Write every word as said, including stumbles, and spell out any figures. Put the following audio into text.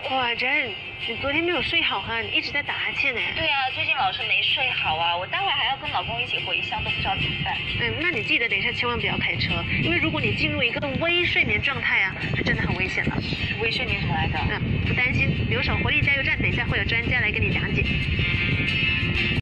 哇，珍，你昨天没有睡好哈，你一直在打哈欠呢。 对啊，最近老是没睡好啊，我待会还要跟老公一起回乡，都不知道怎么办。 嗯，那你记得等一下千万不要开车，因为如果你进入一个微睡眠状态啊，是真的很危险的。 微睡眠什么来着？ 嗯，不担心，留守活力加油站，等一下会有专家来跟你讲解。